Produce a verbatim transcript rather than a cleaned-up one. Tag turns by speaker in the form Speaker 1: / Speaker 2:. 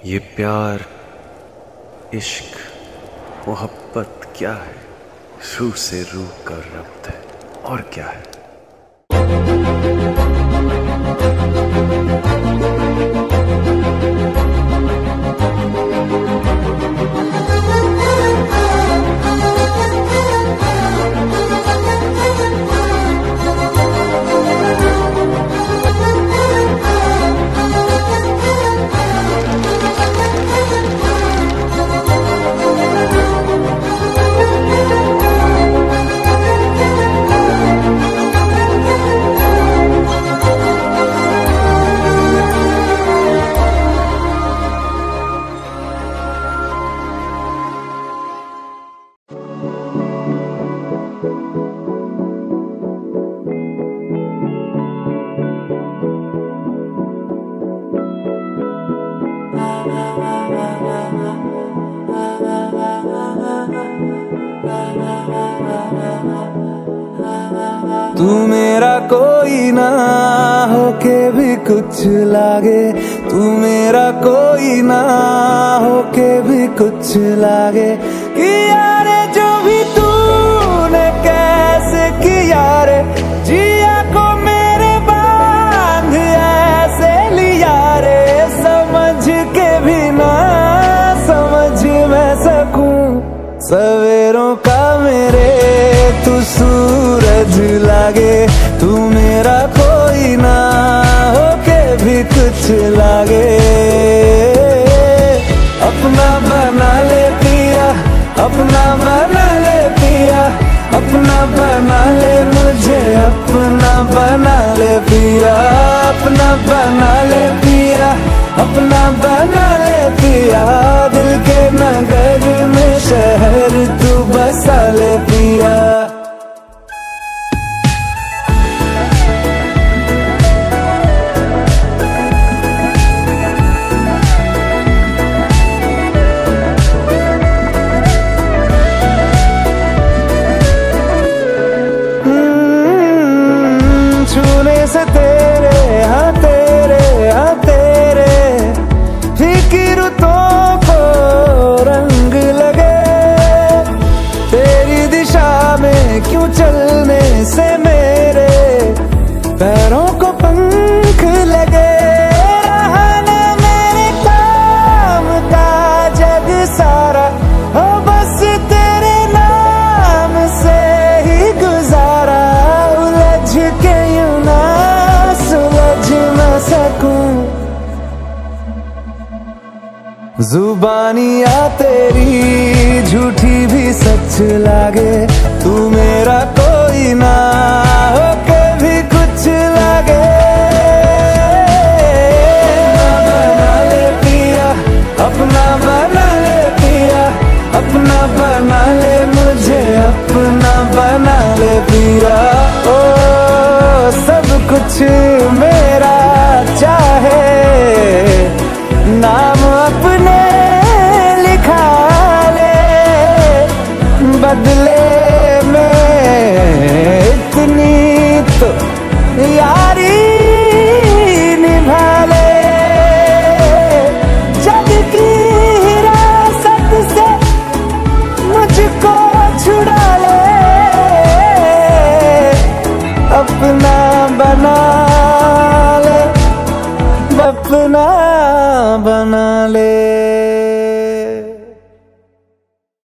Speaker 1: ये प्यार, इश्क, मोहब्बत क्या है? रूह से रूह का रब्त है, और क्या है?
Speaker 2: तू मेरा कोई ना होके भी कुछ लागे, तू मेरा कोई ना होके भी कुछ लागे। किया रे जो भी तूने कैसे किया रे, जिया को मेरे बांध ऐसे लिया रे। समझ के भी ना समझ मैं सकूं सवेरों का मेरे तू सूरज लागे। तू मेरा कोई ना होके भी कुछ लागे। अपना बना ले पिया, अपना बना ले पिया, अपना बना ले मुझे, अपना बना ले पिया, अपना बना ले पिया, अपना बना ले पिया। दिल के नगर में शहर तू बसा ले पिया। छूने से तेरे हाँ तेरे हाँ तेरे फीकी रुतों को रंग लगे। तेरी दिशा में क्यों चलने से मेरे पैरों को पंख लगे। रहा ना मेरे काम का जग सारा, हो बस तेरे नाम से ही गुजारा। उलझ के यूं ना सुलझ ना सकूं, जुबानियाँ तेरी झूठी भी सच लागे। तू मेरा कोई ना होके भी कुछ लागे। अपना बना ले पिया, अपना बना ले पिया, अपना बना ले मुझे, अपना बना ले पिया। ओ सब कुछ मेरा चाहे, नाम अपने लिखा ले। बदले में इतनी तो यारी निभा ले। जग की हिरासत से मुझको छुड़ा ले। अपना बना ले, अपना बना ले।